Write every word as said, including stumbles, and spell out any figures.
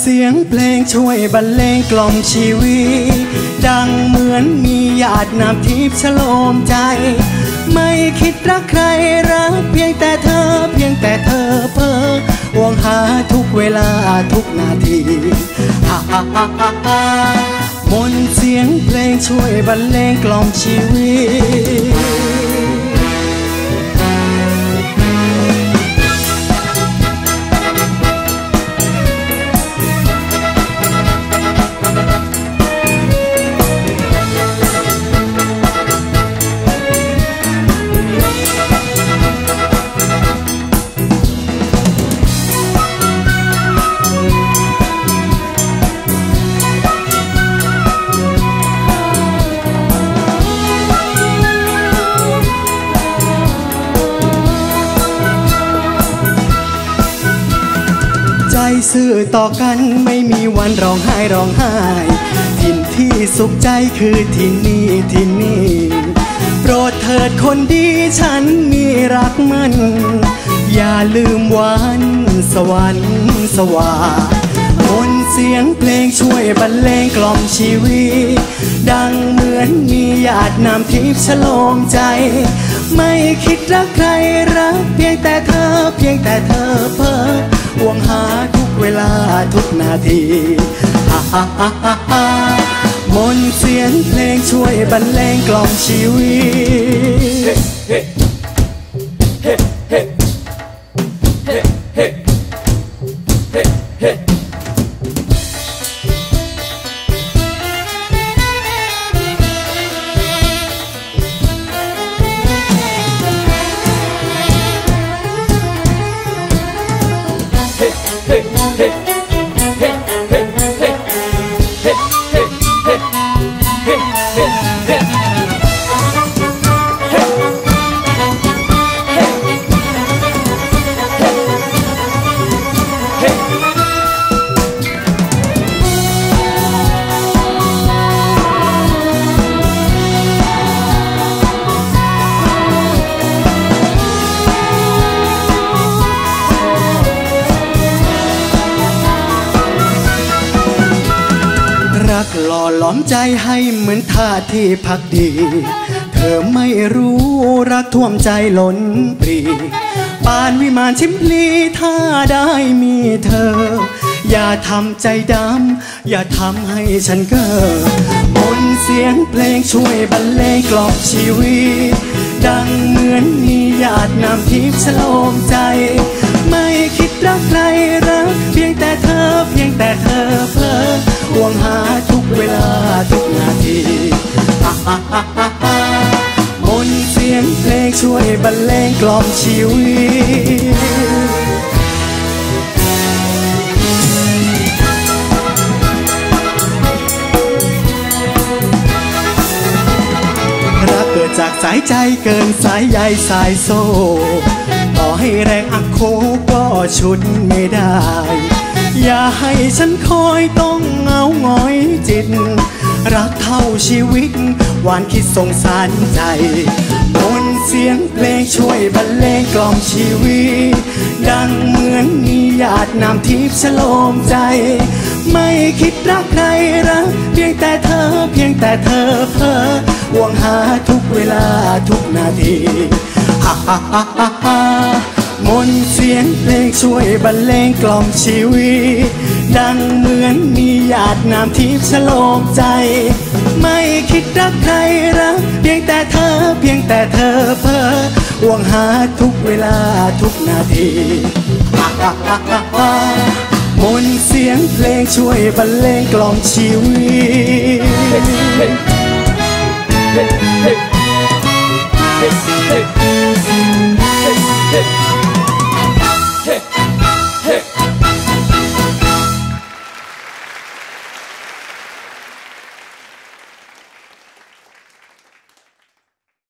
สียงเพลงช่วยบรรเลงกล่อมชีวิตดังเหมือนมีหยาดน้ำทิพย์ฉโลมใจไม่คิดรักใครรักเพียงแต่เธอเพียงแต่เธอเพ้อห่วงหาทุกเวลาทุกนาทีฮ่าฮ่าฮ่าฮ่าฮ่ามนต์เสียงเพลงช่วยบรรเลงกล่อมชีวิตซื่อต่อกันไม่มีวันร้องไห้ร้องไห้ถิ่นที่สุขใจคือที่นี่ที่นี่โปรดเถิดคนดีฉันมีรักมันอย่าลืมวันสวรรค์สว่างมนต์เสียงเพลงช่วยบรรเลงกล่อมชีวิตดังเหมือนมีหยาดน้ำทิพย์ฉโลมใจไม่คิดรักใครรักเพียงแต่เธอเพียงแต่เธอเพ้อห่วงหาทุกเวลาทุกนาทีฮ่าฮ่าฮ่าฮ่าฮ่ามนต์เสียงเพลงช่วยบรรเลงกล่อมชีวิตเฮ้เฮ้เฮ้เฮ้เฮ้เฮ้เฮ้รักหล่อหลอมใจให้เหมือนท่าที่พักดีเธอไม่รู้รักท่วมใจล้นปรีปานวิมานชิมพลีถ้าได้มีเธออย่าทำใจดำอย่าทำให้ฉันเก้อมนต์เสียงเพลงช่วยบรรเลงกล่อมชีวิตดังเหมือนมีหยาดน้ำทิพย์ฉโลมใจไม่คิดรักใครรักเพียงแต่เธอเพียงแต่เธอเพ้อห่วงหาทุกเวลาทุกนาทีฮ่าฮ่าฮ่าฮ่าฮ่ามนต์เสียงเพลงช่วยบรรเลงกล่อมชีวิตรักเกิดจากสายใจเกินสายใยสายโซ่ต่อให้แรงอักโคก็ชุดไม่ได้อย่าให้ฉันคอยต้องเหงาหงอยจิตรักเท่าชีวิตหวานคิดสงสารใจมนต์เสียงเพลงช่วยบรรเลงกล่อมชีวิตดังเหมือนมีหยาดน้ำทิพย์ฉโลมใจไม่คิดรักใครรักเพียงแต่เธอเพียงแต่เธอเพ้อห่วงหาทุกเวลาทุกนาทีฮ่าฮ่าฮ่าฮ่าฮ่ามนต์เสียงเพลงช่วยบรรเลงกล่อมชีวิตดังเหมือนมีหยาดน้ำทิพย์ฉโลมใจไม่คิดรักใครรักเพียงแต่เธอเพียงแต่เธอเพ้อห่วงหาทุกเวลาทุกนาทีฮ่าฮ่าฮ่าฮ่าฮ่ามนต์เสียงเพลงช่วยบรรเลงกล่อมชีวิต